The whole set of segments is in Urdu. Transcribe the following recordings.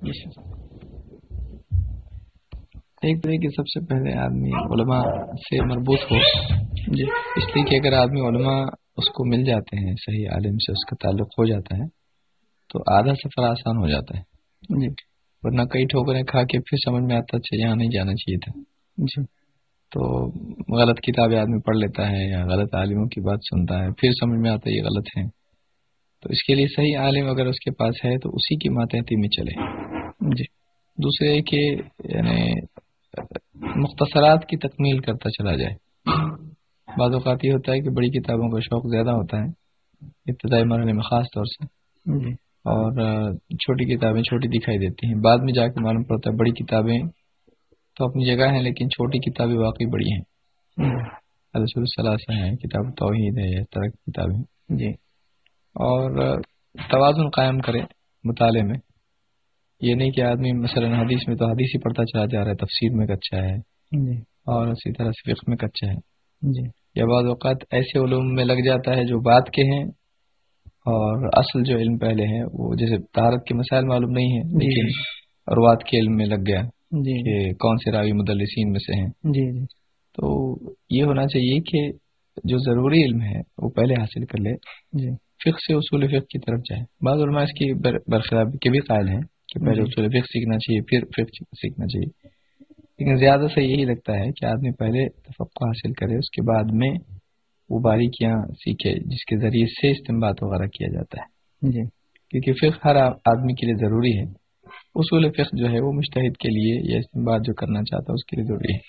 ایک تو یہ کہ سب سے پہلے آدمی علماء سے مربوط ہو جی، اس لیے کہ اگر آدمی علماء اس کو مل جاتے ہیں، صحیح عالم سے اس کا تعلق ہو جاتا ہے تو آدھا سفر آسان ہو جاتا ہے جی، ورنہ کئی ٹھوکریں کھا کے پھر سمجھ میں آتا اچھا یہاں نہیں جانا چاہیے تھا جی، تو غلط کتابیں آدمی پڑھ لیتا ہے یا غلط عالموں کی بات سنتا ہے، پھر سمجھ میں آتا ہے یہ غلط ہے. تو اس کے لیے صحیح عالم اگر اس کے پاس ہے تو اسی کی ماتحتی میں چلے جی. دوسرے کہ یعنی مختصرات کی تکمیل کرتا چلا جائے. بعض اوقات یہ ہوتا ہے کہ بڑی کتابوں کا شوق زیادہ ہوتا ہے ابتدائی مرحلے میں خاص طور سے جی، اور چھوٹی کتابیں چھوٹی دکھائی دیتی ہیں، بعد میں جا کے معلوم پڑتا ہے بڑی کتابیں تو اپنی جگہ ہیں لیکن چھوٹی کتابیں واقعی بڑی ہیں. رسول الثلاثہ ہیں، کتاب توحید ہے، اس طرح کی کتابیں جی. اور توازن قائم کرے مطالعے میں، یہ نہیں کہ آدمی مثلا حدیث میں تو حدیث ہی پڑھتا چلا جا رہا ہے، تفسیر میں کچا ہے جی، اور اسی طرح سے فقہ میں کچا ہے جی، یا بعض اوقات ایسے علوم میں لگ جاتا ہے جو بعد کے ہیں اور اصل جو علم پہلے ہے وہ جیسے طہارت کے مسائل معلوم نہیں ہیں لیکن روات کے علم میں لگ گیا جی، کہ کون سے راوی مدلسین میں سے ہیں جی جی. تو یہ ہونا چاہیے کہ جو ضروری علم ہے وہ پہلے حاصل کر لے جی، فقہ سے اصول فقہ کی طرف جائے. بعض علماء اس کی برخلاف کے بھی قائل ہیں کہ پہلے اصول فقہ سیکھنا چاہیے پھر فقہ سیکھنا چاہیے، لیکن زیادہ سے یہی لگتا ہے کہ آدمی پہلے تفقہ حاصل کرے، اس کے بعد میں وہ باریکیاں سیکھے جس کے ذریعے سے استنباط وغیرہ کیا جاتا ہے جی، کیونکہ فقہ ہر آدمی کے لیے ضروری ہے. اصول فقہ جو ہے وہ مجتہد کے لیے یا استنباط جو کرنا چاہتا ہے اس کے لیے ضروری ہے.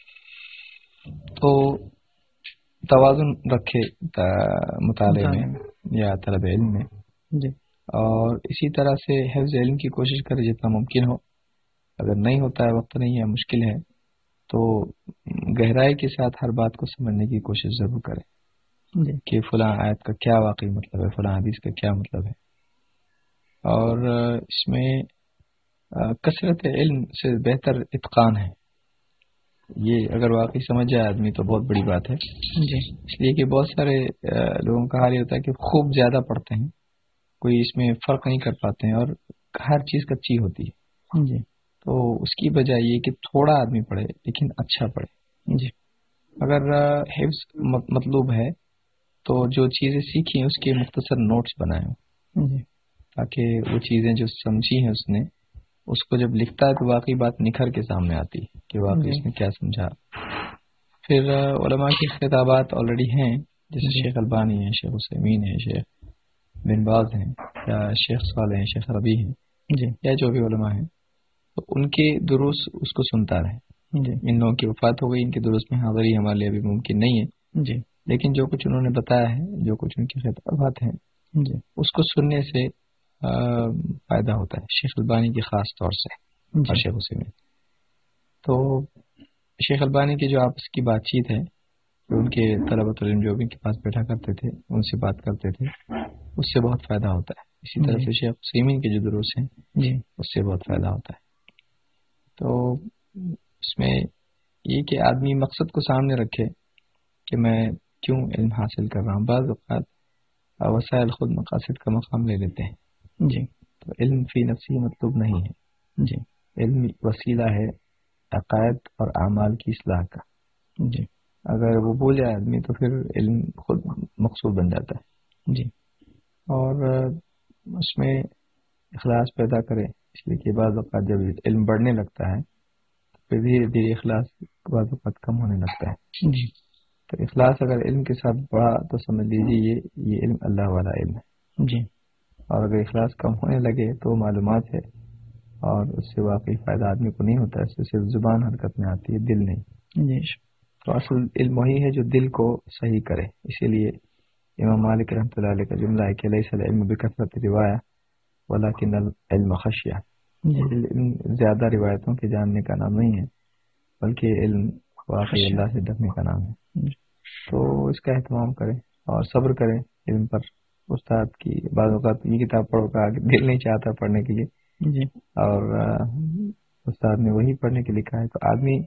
تو توازن رکھے مطالعے میں یا طلب علم میں جی، اور اسی طرح سے حفظ علم کی کوشش کرے جتنا ممکن ہو. اگر نہیں ہوتا ہے، وقت نہیں ہے، مشکل ہے، تو گہرائی کے ساتھ ہر بات کو سمجھنے کی کوشش ضرور کرے جی، کہ فلاں آیت کا کیا واقعی مطلب ہے، فلاں حدیث کا کیا مطلب ہے. اور اس میں کثرت علم سے بہتر اتقان ہے. یہ اگر واقعی سمجھ جائے آدمی تو بہت بڑی بات ہے جی، اس لیے کہ بہت سارے لوگوں کا حال یہ ہوتا ہے کہ خوب زیادہ پڑھتے ہیں، کوئی اس میں فرق نہیں کر پاتے ہیں اور ہر چیز کچی ہوتی ہے جی. تو اس کی بجائے یہ کہ تھوڑا آدمی پڑھے لیکن اچھا پڑھے جی. اگر حفظ مطلوب ہے تو جو چیزیں سیکھی ہیں اس کے مختصر نوٹس بنائیں جی، تاکہ وہ چیزیں جو سمجھی ہیں اس نے اس کو جب لکھتا ہے تو واقعی بات نکھر کے سامنے آتی کہ واقعی اس نے کیا سمجھا. پھر علماء کی خطابات آلریڈی ہیں، جیسے شیخ البانی ہیں، شیخ عثیمین ہیں، شیخ بن باز ہیں، یا شیخ صالح ہیں، شیخ ربیع ہیں جی، یا جو بھی علماء ہیں، تو ان کے دروس اس کو سنتا رہے جی. ان لوگوں کی وفات ہو گئی، ان کے دروس میں حاضری ہمارے لیے ابھی ممکن نہیں ہے جی، لیکن جو کچھ انہوں نے بتایا ہے، جو کچھ ان کی خطابات ہیں جی، اس کو سننے سے فائدہ ہوتا ہے، شیخ البانی کی خاص طور سے اور شیخ عثیمین. تو شیخ البانی کی جو آپس کی بات چیت ہے، ان کے طلبۃ العلم جو بھی ان کے پاس بیٹھا کرتے تھے ان سے بات کرتے تھے، اس سے بہت فائدہ ہوتا ہے. اسی طرح سے شیخ عثیمین کے جو دروس ہیں جی، اس سے بہت فائدہ ہوتا ہے. تو اس میں یہ کہ آدمی مقصد کو سامنے رکھے کہ میں کیوں علم حاصل کر رہا ہوں. بعض اوقات وسائل خود مقاصد کا مقام لے لیتے ہیں جی. تو علم فی نفسی مطلوب نہیں ہے جی، علم وسیلہ ہے عقائد اور اعمال کی اصلاح کا جی. اگر وہ بھول جائے آدمی تو پھر علم خود مقصود بن جاتا ہے جی. اور اس میں اخلاص پیدا کرے، اس لیے کہ بعض اوقات جب علم بڑھنے لگتا ہے تو پھر دھیرے دھیرے اخلاص بعض اوقات کم ہونے لگتا ہے جی. تو اخلاص اگر علم کے ساتھ بڑھا تو سمجھ لیجیے یہ علم اللہ والا علم ہے جی. اور اگر اخلاص کم ہونے لگے تو معلومات ہے اور اس سے واقعی فائدہ آدمی کو نہیں ہوتا، اس سے صرف زبان حرکت میں آتی ہے، دل نہیں جی. تو اصل علم وہی ہے جو دل کو صحیح کرے. اسی لیے امام مالک رحمۃ اللہ علیہ کا جملہ ہے کہ لیس العلم بکثرت روایہ ولکن العلم خشیہ. علم زیادہ روایتوں کے جاننے کا نام نہیں ہے بلکہ علم واقعی اللہ سے ڈرنے کا نام ہے. تو اس کا اہتمام کریں اور صبر کریں علم پر. استاد کی بعض اوقات یہ کتاب پڑھو کا دل نہیں چاہتا پڑھنے کے لیے جی، اور استاد نے وہی پڑھنے کے لیے کہا ہے، تو آدمی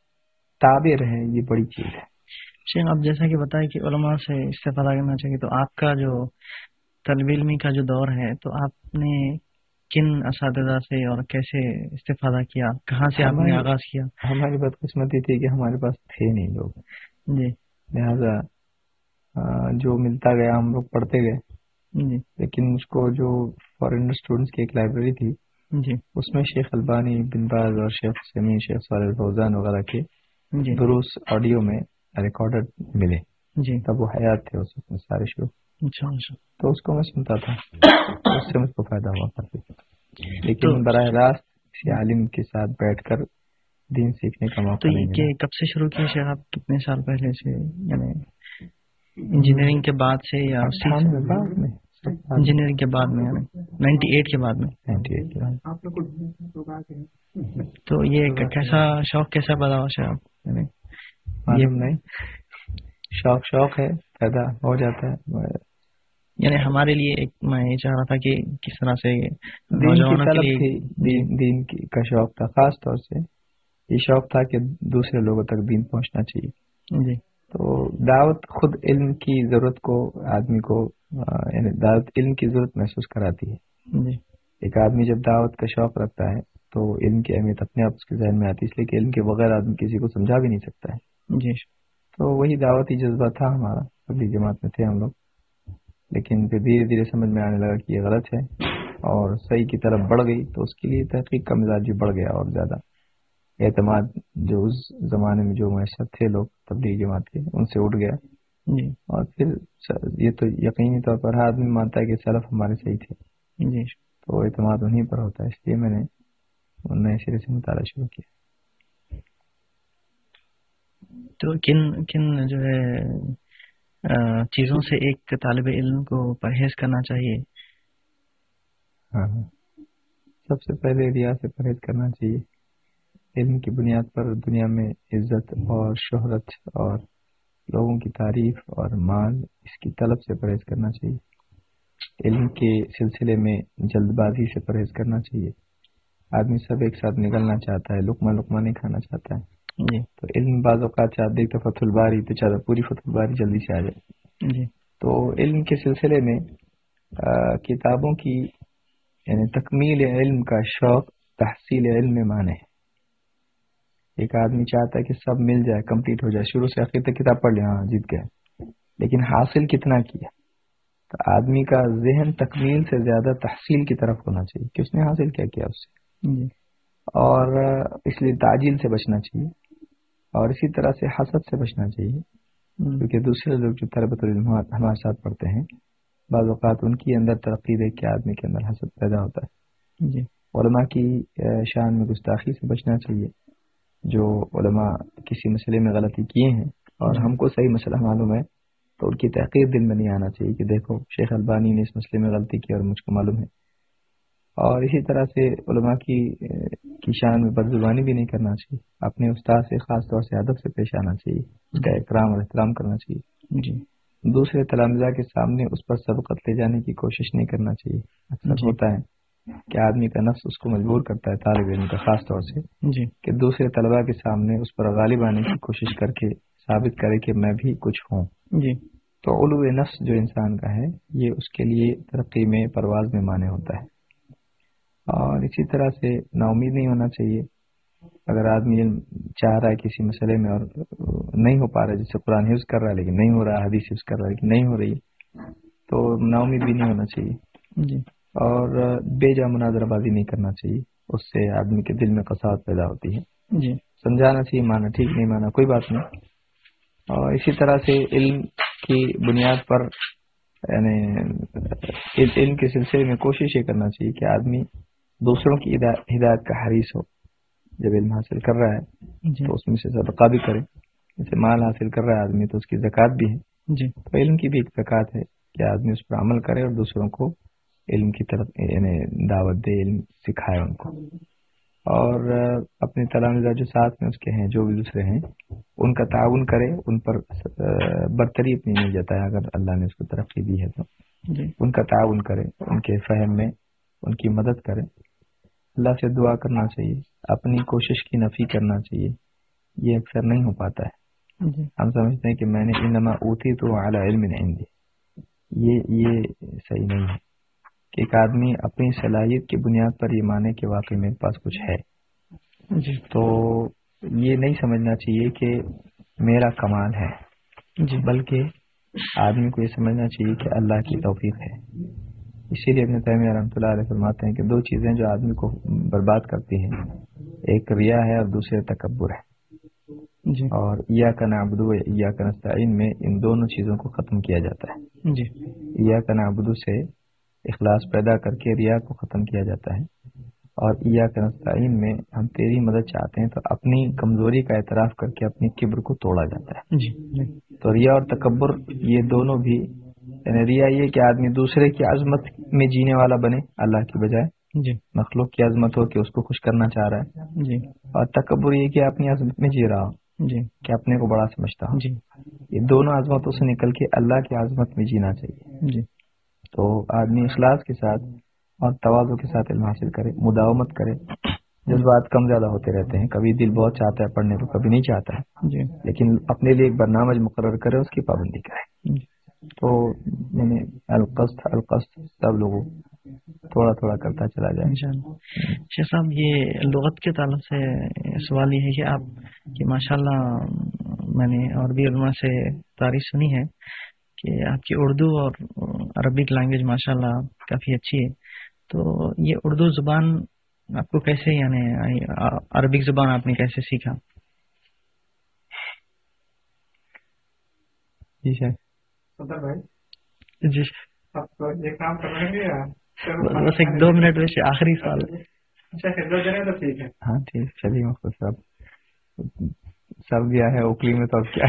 تابع رہے، یہ بڑی چیز ہے. شیخ آپ جیسا کہ بتائیں کہ علماء سے استفادہ کرنا چاہیے، تو آپ کا جو طالب علمی کا جو دور ہے تو آپ نے کن اساتذہ سے اور کیسے استفادہ کیا، کہاں سے آپ نے آغاز کیا؟ ہماری بدقسمتی تھی کہ ہمارے پاس تھے نہیں لوگ، جی لہذا جو ملتا گیا ہم لوگ پڑھتے گئے. جی لیکن مجھ کو جو فارن اسٹوڈنٹس کی ایک لائبریری تھی جی اس میں شیخ البانی، بن باز اور شیخ سمین، شیخ صالح الفوزان وغیرہ کے جی دروس آڈیو میں ریکارڈڈ ملے. جی تب وہ حیات تھے اس میں سارے شروع، اچھا اچھا. تو اس کو میں سنتا تھا، اس سے مجھ کو فائدہ ہوا کافی. تو لیکن براہ راست کسی عالم کے ساتھ بیٹھ کر دین سیکھنے کا تو موقع نہیں یہ ملا. کب سے شروع کیا شیخ آپ؟ کتنے سال پہلے سے؟ یعنی انجینئرنگ کے بعد سے یا اسی سے؟ 98 بعد میں، انجینئرنگ کے بعد میں، یعنی 98 کے بعد میں. 98 کے بعد. تو یہ کیسا شوق کیسا پیدا ہوا شیخ آپ؟ یعنی معلوم نہیں، شوق ہے، پیدا ہو جاتا ہے. یعنی ہمارے لیے ایک میں یہ چاہ رہا تھا کہ کس طرح سے دین کی نوجوانوں کے طلب لیے. تھی، دین کا شوق تھا. خاص طور سے یہ شوق تھا کہ دوسرے لوگوں تک دین پہنچنا چاہیے. جی تو دعوت خود علم کی ضرورت کو آدمی کو یعنی دعوت علم کی ضرورت محسوس کراتی ہے. جی ایک آدمی جب دعوت کا شوق رکھتا ہے تو علم کی اہمیت اپنے آپ اس کے ذہن میں آتی ہے، اس لیے کہ علم کے بغیر آدمی کسی کو سمجھا بھی نہیں سکتا ہے. جی تو وہی دعوتی جذبہ تھا ہمارا. اگلی جماعت میں تھے ہم لوگ، لیکن پھر دھیرے دھیرے سمجھ میں آنے لگا کہ یہ غلط ہے اور صحیح کی طرف بڑھ گئی. تو اس کے لیے تحقیق کا مزاج بھی بڑھ گیا اور زیادہ اعتماد جو اس زمانے میں جو میسر تھے لوگ تبلیغی جماعت کے، ان سے اٹھ گیا. جی اور پھر یہ تو یقینی طور پر ہر آدمی مانتا ہے کہ سلف ہمارے صحیح تھے، جی. تو اعتماد انہیں پر ہوتا ہے. اس لیے میں نے نئے سرے سے مطالعہ شروع کیا. تو کن جو ہے چیزوں سے ایک طالب علم کو پرہیز کرنا چاہیے؟ ہاں، سب سے پہلے ریا سے پرہیز کرنا چاہیے. علم کی بنیاد پر دنیا میں عزت اور شہرت اور لوگوں کی تعریف اور مال، اس کی طلب سے پرہیز کرنا چاہیے. علم کے سلسلے میں جلد بازی سے پرہیز کرنا چاہیے. آدمی سب ایک ساتھ نکلنا چاہتا ہے، لقمہ لقمہ نہیں کھانا چاہتا ہے. جی تو علم بعض اوقات چاہتے ہیں کہ فتح الباری تو چاہتا پوری فتح الباری جلدی سے آ جائے. جی تو علم کے سلسلے میں کتابوں کی یعنی تکمیل علم کا شوق تحصیل علم میں مانے ہے. ایک آدمی چاہتا ہے کہ سب مل جائے، کمپلیٹ ہو جائے، شروع سے آخر تک کتاب پڑھ لیا، ہاں جیت گیا، لیکن حاصل کتنا کیا؟ تو آدمی کا ذہن تکمیل سے زیادہ تحصیل کی طرف ہونا چاہیے کہ اس نے حاصل کیا کیا اس سے. جی اور اس لیے تعجیل سے بچنا چاہیے اور اسی طرح سے حسد سے بچنا چاہیے، کیونکہ دوسرے لوگ جو طلبۃ العلم ہمارے ساتھ پڑھتے ہیں بعض اوقات ان کی اندر ترقی دیکھ کے آدمی کے اندر حسد پیدا ہوتا ہے. جی علماء کی شان میں گستاخی سے بچنا چاہیے. جو علماء کسی مسئلے میں غلطی کیے ہیں اور ہم کو صحیح مسئلہ معلوم ہے تو ان کی تحقیر دل میں نہیں آنا چاہیے کہ دیکھو شیخ البانی نے اس مسئلے میں غلطی کی اور مجھ کو معلوم ہے. اور اسی طرح سے علماء کی شان میں بد زبانی بھی نہیں کرنا چاہیے. اپنے استاد سے خاص طور سے ادب سے پیش آنا چاہیے، اس کا اکرام اور احترام کرنا چاہیے. جی دوسرے تلامذہ کے سامنے اس پر سبقت لے جانے کی کوشش نہیں کرنا چاہیے. اکثر ہوتا ہے کہ آدمی کا نفس اس کو مجبور کرتا ہے، طالب علم کا خاص طور سے، جی کہ دوسرے طلباء کے سامنے اس پر غالب آنے کی کوشش کر کے ثابت کرے کہ میں بھی کچھ ہوں. جی تو علو نفس جو انسان کا ہے یہ اس کے لیے ترقی میں پرواز میں مانے ہوتا ہے. اور اسی طرح سے نا امید نہیں ہونا چاہیے. اگر آدمی چاہ رہا ہے کسی مسئلے میں اور نہیں ہو پا رہا، جیسے قرآن حفظ کر رہا ہے لیکن نہیں ہو رہا، حدیث حفظ کر رہا ہے لیکن نہیں ہو رہی، تو نا امید بھی نہیں ہونا چاہیے. جی اور بے جا مناظرہ بازی نہیں کرنا چاہیے، اس سے آدمی کے دل میں قساوت پیدا ہوتی ہے. جی سمجھانا چاہیے، مانا ٹھیک، نہیں مانا کوئی بات نہیں. اور اسی طرح سے علم کی بنیاد پر یعنی علم کے سلسلے میں کوشش یہ کرنا چاہیے کہ آدمی دوسروں کی ہدایت کا حریص ہو. جب علم حاصل کر رہا ہے تو اس میں سے صدقہ بھی کرے. جیسے مال حاصل کر رہا ہے آدمی تو اس کی زکوٰۃ بھی ہے. جی تو علم کی بھی ایک زکوٰۃ ہے کہ آدمی اس پر عمل کرے اور دوسروں کو علم کی طرف یعنی دعوت دے، علم سکھائے ان کو. اور اپنے تلامذہ جو ساتھ میں اس کے ہیں، جو بھی دوسرے ہیں، ان کا تعاون کرے، ان پر برتری اپنی نہیں جتائے. اگر اللہ نے اس کو ترقی دی ہے تو جی ان کا تعاون کرے، ان کے فہم میں ان کی مدد کرے. اللہ سے دعا کرنا چاہیے، اپنی کوشش کی نفی کرنا چاہیے. یہ اکثر نہیں ہو پاتا ہے. جی ہم سمجھتے ہیں کہ میں نے انما اوتیت علی علم عندی، یہ صحیح نہیں ہے. کہ ایک آدمی اپنی صلاحیت کی بنیاد پر یہ مانے کہ واقعی میرے پاس کچھ ہے، جی تو یہ نہیں سمجھنا چاہیے کہ میرا کمال ہے، جی بلکہ آدمی کو یہ سمجھنا چاہیے کہ اللہ کی توفیق ہے۔ اسی لیے ابن تیمیہ رحمۃ اللہ علیہ فرماتے ہیں کہ دو چیزیں جو آدمی کو برباد کرتی ہیں، ایک ریا ہے اور دوسرے تکبر ہے، جی اور ایاک نعبد و ایاک نستعین میں ان دونوں چیزوں کو ختم کیا جاتا ہے۔ جی ایاک نعبد سے اخلاص پیدا کر کے ریا کو ختم کیا جاتا ہے، اور ایاک نستعین میں ہم تیری مدد چاہتے ہیں تو اپنی کمزوری کا اعتراف کر کے اپنی کبر کو توڑا جاتا ہے۔ جی جی تو ریا اور تکبر یہ دونوں بھی، یعنی ریا یہ کہ آدمی دوسرے کی عظمت میں جینے والا بنے اللہ کی بجائے، جی مخلوق کی عظمت ہو کہ اس کو خوش کرنا چاہ رہا ہے، جی اور تکبر یہ کہ اپنی عظمت میں جی رہا ہو جی کہ اپنے کو بڑا سمجھتا ہو۔ جی یہ دونوں عظمتوں سے نکل کے اللہ کی عظمت میں جینا چاہیے۔ جی تو آدمی اخلاص کے ساتھ اور تواضع کے ساتھ علم حاصل کرے، مداومت کرے۔ جذبات کم زیادہ ہوتے رہتے ہیں، کبھی دل بہت چاہتا ہے پڑھنے کو، کبھی نہیں چاہتا ہے، جی لیکن اپنے لیے ایک برنامج مقرر کرے، اس کی پابندی کرے۔ تو میں نے القصد سب لوگوں تھوڑا تھوڑا کرتا چلا جائے۔ انشاءاللہ۔ شیخ صاحب، یہ لغت کے تعلق سے سوال یہ ہے کہ آپ کی ماشاءاللہ میں نے اور بھی علماء سے تعریف سنی ہے کہ آپ کی اردو اور عربک لینگویج ماشاءاللہ کافی اچھی ہے، تو یہ اردو زبان آپ کو کیسے، یعنی عربک زبان آپ نے کیسے سیکھا؟ جی شاید جی یہ کام کر رہے ہیں، بس ایک 2 منٹ ویسے آخری سوال ہے۔ اچھا خدمت دیں تو ٹھیک ہے۔ ہاں ٹھیک، چلیے مختصر سب دیا ہے اوکلی میں، تو اب کیا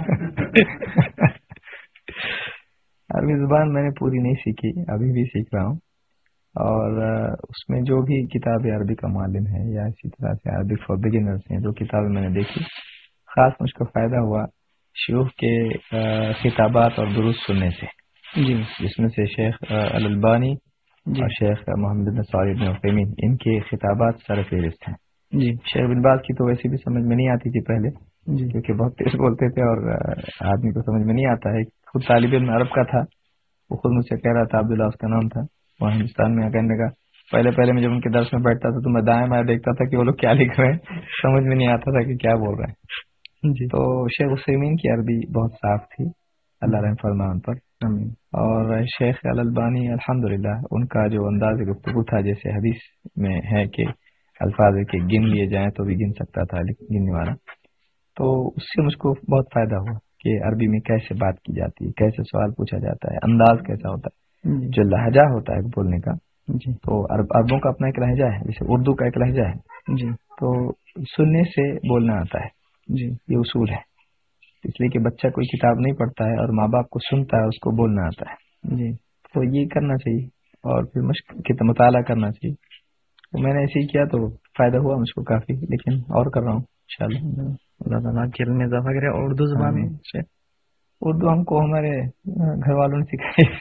عربی زبان میں نے پوری نہیں سیکھی، ابھی بھی سیکھ رہا ہوں، اور اس میں جو بھی کتاب عربی کا معلم ہے یا اسی طرح سے عربی فار بگنرز ہیں، جو کتابیں میں نے دیکھی، خاص مجھ کو فائدہ ہوا شیوخ کے خطابات اور دروس سننے سے، جی جس میں سے شیخ الالبانی جی اور شیخ محمد بن صالح بن عثیمین، ان کے خطابات سر فہرست ہیں۔ جی شیخ بن باز کی تو ویسے بھی سمجھ میں نہیں آتی تھی پہلے، جی کیونکہ بہت تیز بولتے تھے اور آدمی کو سمجھ میں نہیں آتا ہے۔ خود طالب علم عرب کا تھا، وہ خود مجھ سے کہہ رہا تھا، عبداللہ اس کا نام تھا، وہاں ہندوستان میں کہنے کا پہلے میں جب ان کے درس میں بیٹھتا تھا تو میں دائیں بائیں دیکھتا تھا کہ وہ لوگ کیا لکھ رہے ہیں، سمجھ میں نہیں آتا تھا کہ کیا بول رہے ہیں۔ جی تو شیخ عثیمین کی عربی بہت صاف تھی، اللہ رحم فرما ان پر۔ اور شیخ الالبانی الحمدللہ ان کا جو انداز گفتگو تھا، جیسے حدیث میں ہے کہ الفاظ کے گن لیے جائیں تو بھی گن سکتا تھا گننے والا، تو اس سے مجھ کو بہت فائدہ ہوا کہ عربی میں کیسے بات کی جاتی ہے، کیسے سوال پوچھا جاتا ہے، انداز کیسا ہوتا ہے، جو لہجہ ہوتا ہے بولنے کا۔ جی تو عربوں کا اپنا ایک لہجہ ہے، جیسے اردو کا ایک لہجہ ہے، جی تو سننے سے بولنا آتا ہے، جی یہ اصول ہے۔ اس لیے کہ بچہ کوئی کتاب نہیں پڑھتا ہے اور ماں باپ کو سنتا ہے، اس کو بولنا آتا ہے، جی تو یہ کرنا چاہیے، اور پھر مشق کے مطالعہ کرنا چاہیے۔ تو میں نے ایسے ہی کیا تو فائدہ ہوا مجھ کو کافی، لیکن اور کر رہا ہوں انشاءاللہ۔ اللہ تعالیٰ کے علم میں اضافہ کرے۔ اور اردو زبان آمین۔ سے اردو ہم کو ہمارے گھر والوں نے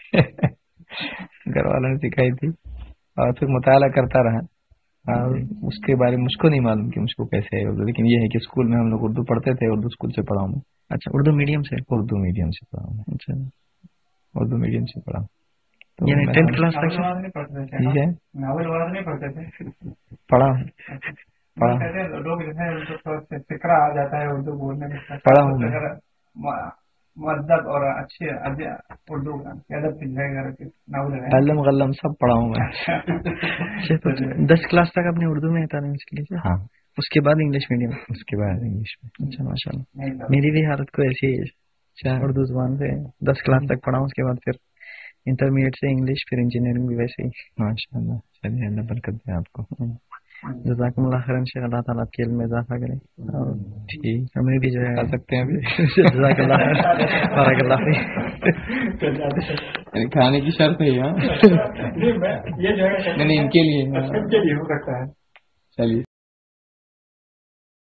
سکھائی تھی اور پھر مطالعہ کرتا رہا، اور اس کے بارے میں مجھ کو نہیں معلوم کہ مجھ کو کیسے ہے اردو، لیکن یہ ہے کہ اسکول میں ہم لوگ اردو پڑھتے تھے، اردو اسکول سے پڑھا ہوں میں۔ اچھا، اردو میڈیم سے؟ اردو میڈیم سے پڑھا ہوں میں، اچھا، اردو میڈیم سے پڑھا ہوں۔ تو یعنی میں 10th کلاس تک ناول نہیں پڑھتے تھے؟ ٹھیک ہے، ناول وغیرہ نہیں پڑھتے تھے؟ پڑھا ہوں کہتے ہیں لوگ جو ہے ان کو فکرہ آ جاتا ہے اردو بولنے میں، پڑھا ہوں میں۔ اگر مدد اور اچھی اردو ادب کی جگہ ناول ہے، علم غلم سب پڑھا ہوں میں۔ 10 کلاس تک آپ نے اردو میں تعلیم لی تھی؟ ہاں، اس کے بعد انگلش میڈیم؟ اس کے بعد انگلش میں۔ اچھا ماشاء اللہ، میری بھی حالت کو ایسی ہے، اردو زبان سے 10 کلاس تک پڑھا ہوں، اس کے بعد پھر انٹرمیڈیٹ سے انگلش، پھر انجینئرنگ بھی ویسے ہی۔ ماشاء اللہ، چلیے اللہ برکت دے آپ کو۔ جزاکم اللہ خیرن شیخ، اللہ تعالیٰ آپ کے علم میں اضافہ کرے، اور ٹھیک، ہمیں بھی جو ہے کر سکتے ہیں ابھی۔ جزاک اللہ خیر، بارک اللہ فیک۔ یعنی کھانے کی شرط ہے، ہاں یہ جو ہے نہیں ان کے لیے ہو سکتا ہے۔ چلیے۔